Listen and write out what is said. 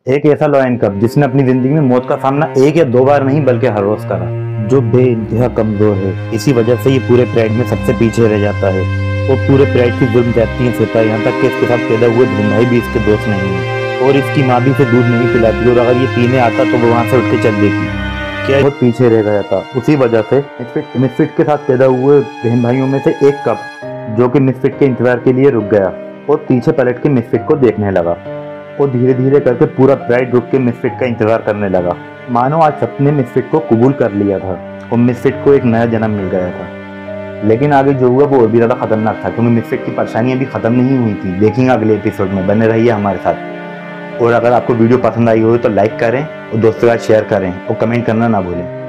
एक ऐसा लॉयन कब जिसने अपनी जिंदगी में मौत का सामना एक या दो बार नहीं बल्कि हर रोज करा, जो बेइंतहा कमजोर है। इसी वजह से ये पूरे प्राइड में सबसे पीछे रह जाता है और पूरे प्राइड की जुल्म जाती है सहता है। यहाँ तक कि इसके साथ पैदा हुए बहन भाई भी इसके दोस्त नहीं है और इसकी माँ भी इसे दूध नहीं पिलाती और अगर ये पीने आता तो वो वहाँ से उठ के चल देती। क्या बहुत पीछे रह गया था। उसी वजह से मिसफिट के साथ पैदा हुए बहन भाइयों में से एक कब जो कि मिसफिट के इंतजार के लिए रुक गया और पीछे पलट के मिसफिट को देखने लगा और धीरे धीरे करके पूरा प्राइड रुक के मिसफिट का इंतजार करने लगा। मानो आज सबने मिसफिट को कबूल कर लिया था और मिसफिट को एक नया जन्म मिल गया था। लेकिन आगे जो हुआ वो और भी ज़्यादा खतरनाक था क्योंकि मिसफिट की परेशानियां भी खत्म नहीं हुई थी। देखेंगे अगले एपिसोड में, बने रहिए हमारे साथ। और अगर आपको वीडियो पसंद आई हो तो लाइक करें और दोस्तों के साथ शेयर करें और कमेंट करना ना भूलें।